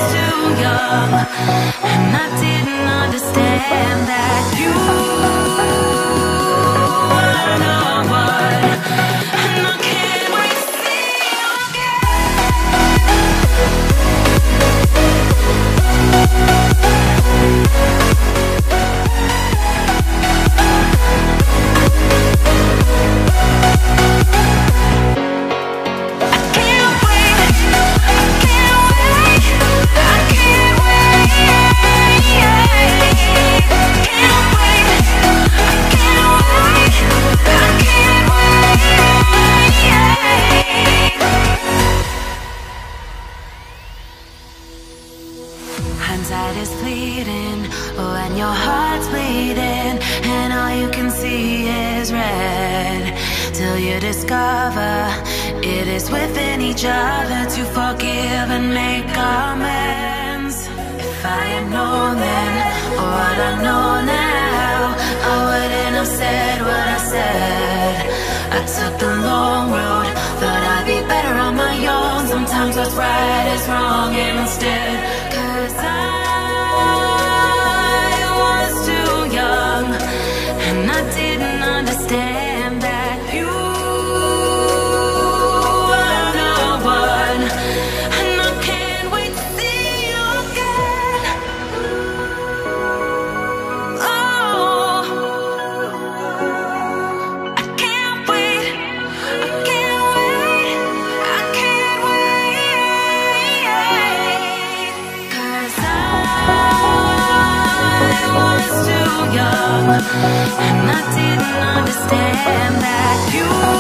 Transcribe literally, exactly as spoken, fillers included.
too young, and I didn't understand that you were the one, and I can't wait to see you hindsight is fleeting, oh, and your heart's bleeding, and all you can see is red, till you discover it is within each other to forgive and make amends. If I had known then, or what I know now, I wouldn't have said what I said. I took the long road, thought I'd be better on my own. Sometimes what's right is wrong instead, 'cause I was too young, and I didn't understand that you were the one, and I can't wait to see you again. Oh, I can't wait, I can't wait, I can't wait, 'cause I was too young, and I didn't understand that you